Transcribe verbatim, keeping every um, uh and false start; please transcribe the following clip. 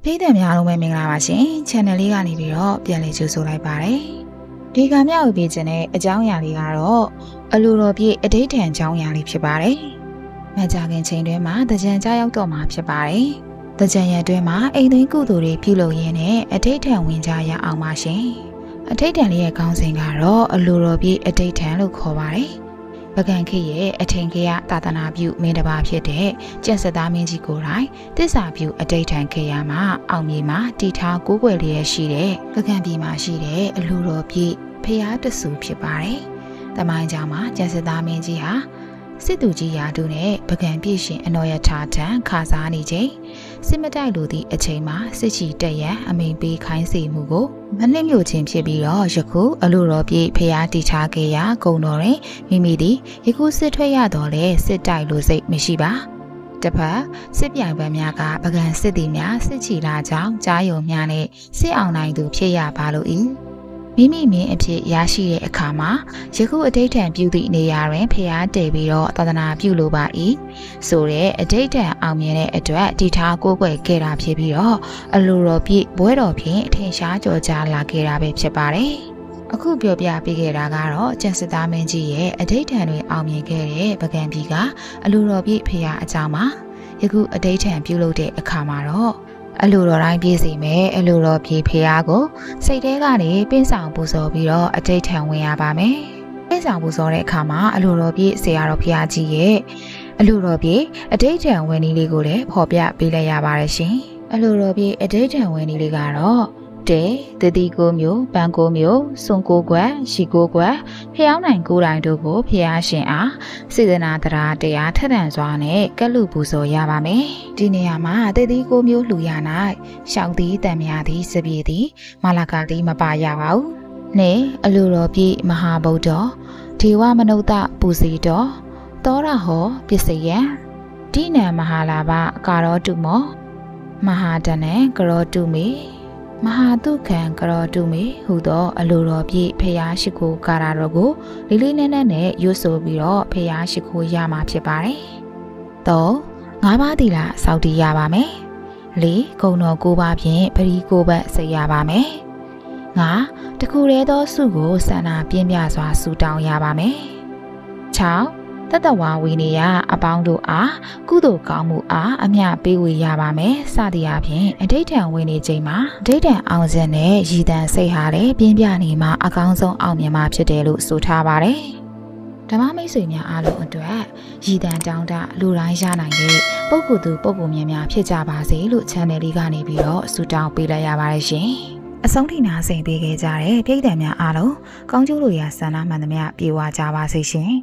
ပြည်သူများလုံးပဲမင်္ဂလာပါရှင် channel လေးကနေပြီးတော့ပြန်လည်ကြိုဆိုလိုက်ပါတယ်ဒီကမြောက်ပြီးခြင်းတဲ့အကြောင်းအရာလေးကတော့အလိုတော်ပြည့်အဋိဌံအကြောင်းအရာလေးဖြစ်ပါတယ်မကြခင်ချိန်တွင်မှာတကြံကြားရောက်တော့မှာဖြစ်ပါတယ်တကြံရအတွင်းမှာအိမ်သိမ်းကုသိုလ်တွေပြုလုပ်ရင်းနဲ့အဋိဌံဝင်ကြရအောင်ပါရှင်အဋိဌံလေးရဲ့ခေါင်းစဉ်ကတော့အလိုတော်ပြည့်အဋိဌံလို့ခေါ်ပါတယ်ပကံခေရဲ့အထင်ခေယသာသနာပြုမင်းတစ်ပါးဖြစ်တဲ့ကျက်စသားမင်းကြီးကိုယ်တိုင်တစ္ဆာပြုအဋိဌံခေယမှာအောင်မြေမှာတည်ထားကိုးကွယ်လျက်ရှိတဲ့ပကံပြည်မှာရှိတဲ့အလိုတော်ပြည့်ဖျားတဆူဖြစ်ပါတယ်။တမိုင်းကြောင်မှာကျက်စသားမင်းကြီးဟာစစ်သူကြီးရာထူးနဲ့ပကံပြည့်ရှင်အနော်ရထာထံခါစားနေချိန်စစ်မတိုက်လိုသည့်အချိန်မှာစစ်ချီတက်ရန်အမိန်ပေးခိုင်းစေမှုကိုမနှိမ့်မြို့ခြင်းဖြစ်ပြီးတော့ယခုအလိုတော်ပြည့်ဖျားတည်ထားခဲ့ရာဂုံတော်တွင်မိမိသည်ယခုစစ်ထွက်ရတော့လဲစစ်တိုက်လိုစိတ်မရှိပါတပတ်စစ်ပြိုင်ပွဲများကပကံစစ်သည်များစစ်ချီလာကြောင်းကြားယုံများနဲ့စစ်အောင်နိုင်သူဖြစ်ရပါလို့၏မိမိမင်းအဖြစ်ရရှိတဲ့အခါမှာယခုအဋိဌံပြုသည့်နေရာတွင်ဖျားတည်ပြီးတော့သာသနာပြုလိုပါ၏ဆိုတဲ့အဋိဌံအောင်မြင်တဲ့အတွက်တည်ထားကိုးကွယ်ခဲ့တာဖြစ်ပြီးတော့အလိုတော်ပြည့်ဘွဲတော်ဖြင့်အထင်ရှားကြော်ကြားလာခဲ့တာပဲဖြစ်ပါတယ်အခုပြောပြပေးခဲ့တာကတော့ကျက်စသားမင်းကြီးရဲ့အဋိဌံတွင်အောင်မြင်ခဲ့တဲ့ပကံပြည်ကအလိုတော်ပြည့်ဖျားအကြောင်းမှာယခုအဋိဌံပြုလုပ်တဲ့အခါမှာတော့အလိုတော်တိုင်းပြည့်စုံမယ်အလိုတော်ပြေဖျားကိုစိတ်ထဲကနေပင်းဆောင်ပူဇော်ပြီးတော့အဋိဌံဝင်ရပါမယ်ပင်းဆောင်ပူဇော်တဲ့အခါမှာအလိုတော်ပြေဆရာတော်ဖျားကြီးရဲ့အလိုတော်ပြေအဋိဌံဝင်နည်းလေးကိုလည်းဖော်ပြပေးလိုက်ရပါတယ်ရှင်အလိုတော်ပြေအဋိဌံဝင်နည်းလေးကတော့တဲတတိကိုမျိုးပန်းကိုမျိုးစွန်ကိုကွက်ရှီကိုကွက်ဖျောင်းနိုင်ကိုတိုင်တို့ကိုဖျားရှင်အားစေတနာတရားတရားထက်သန်စွာနဲ့ကက်လူပူဇော်ရပါမယ်ဒီနေရာမှာတတိကိုမျိုးလှူရ၌ရှောက်သည်တံမြာသည်စပြေသည်မာလာကာသည်မပါရပါဘူးနေအလိုတော်ပြည့်မဟာဗုဒ္ဓဒေဝမနုဿပူစီတော်သောရဟောပစ္စယံဒိနံမဟာလာဘကာရောတုမောမဟာတနံကရောတုမေမဟာတုခံကရောတုမေဟူသောအလိုတော်ပြည့်ဖျားရှိခိုးကာရာတော်ကိုလေးလေးနက်နက်နဲ့ရွတ်ဆိုပြီးတော့ဖျားရှိခိုးရမှာဖြစ်ပါတယ်။သုံးငါးပါးသီလစောင့်တည်ရပါမယ်။လေးဂုဏ်တော်ကိုးပါးဖြင့်ပရိကိုဘတ်စိတ်ရပါမယ်။ငါတခုတည်းသောစုကိုဆန္ဒပြင်းပြစွာဆူတောင်းရပါမယ်။ခြောက်တတဝါဝီနေယအပေါင်းတို့အားကုသိုလ်ကောင်းမှုအားအမျှပေးဝေရပါမယ်စသည်အပြင်အဋိဌံဝင်နေချိန်မှာအဋိဌံအောင်စင်နဲ့ရည်တန်စိတ်ဟာလည်းပြင်းပြနေမှာအကောင်းဆုံးအောင်မြင်မှာဖြစ်တယ်လို့ဆိုထားပါတယ်ဓမ္မမိတ်ဆွေများအားလုံးအတွက်ရည်တန်တောင်းတလူတိုင်းရနိုင်တဲ့ပုဂ္ဂိုလ်သူပုဂ္ဂိုလ်များများဖြစ်ကြပါစေလို့ channel လေးကနေပြီးတော့ဆုတောင်းပေးလိုက်ရပါတယ်ရှင်အဆုံးထိနာဆင်ပေးခဲ့ကြတဲ့ပြည်သူများအားလုံးကောင်းကျိုးလိုရာဆန္ဒမှန်သမျှပြေဝကြပါစေရှင်